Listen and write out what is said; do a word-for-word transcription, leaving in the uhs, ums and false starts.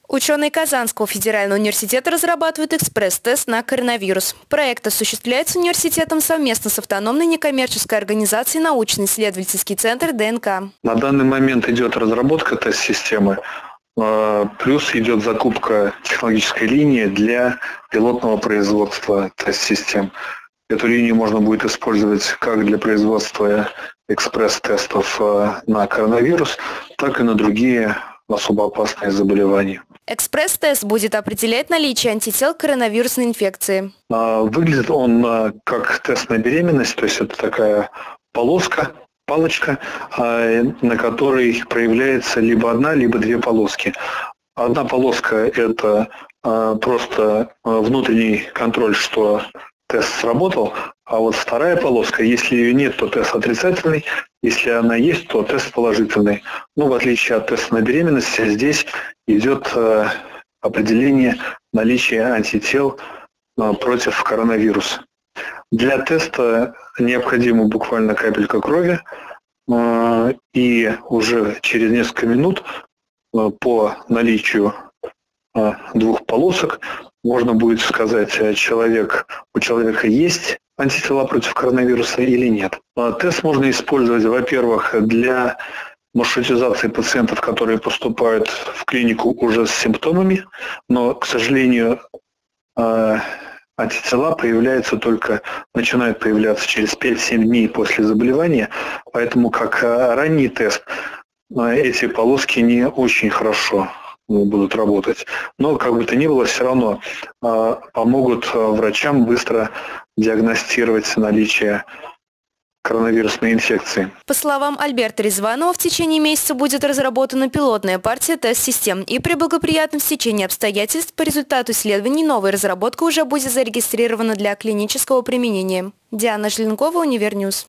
Ученые Казанского федерального университета разрабатывают экспресс-тест на коронавирус. Проект осуществляется университетом совместно с автономной некоммерческой организацией научно-исследовательский центр ДНК. На данный момент идет разработка тест-системы, плюс идет закупка технологической линии для пилотного производства тест-систем. Эту линию можно будет использовать как для производства экспресс-тестов на коронавирус, так и на другие особо опасные заболевания. Экспресс-тест будет определять наличие антител к коронавирусной инфекции. Выглядит он как тест на беременность, то есть это такая полоска, палочка, на которой проявляется либо одна, либо две полоски. Одна полоска – это просто внутренний контроль, что тест сработал, а вот вторая полоска, если ее нет, то тест отрицательный, если она есть, то тест положительный. Ну, в отличие от теста на беременность, здесь идет определение наличия антител против коронавируса. Для теста необходима буквально капелька крови, и уже через несколько минут по наличию двух полосок можно будет сказать, человек, у человека есть антитела против коронавируса или нет. Тест можно использовать, во-первых, для маршрутизации пациентов, которые поступают в клинику уже с симптомами, но, к сожалению, антитела появляются только, начинают появляться через пять-семь дней после заболевания, поэтому как ранний тест эти полоски не очень хорошо будут работать. Но, как бы то ни было, все равно помогут врачам быстро диагностировать наличие коронавирусной инфекции. По словам Альберта Резванова, в течение месяца будет разработана пилотная партия тест-систем, и при благоприятном стечении обстоятельств по результату исследований новая разработка уже будет зарегистрирована для клинического применения. Диана Желенкова, Универньюз.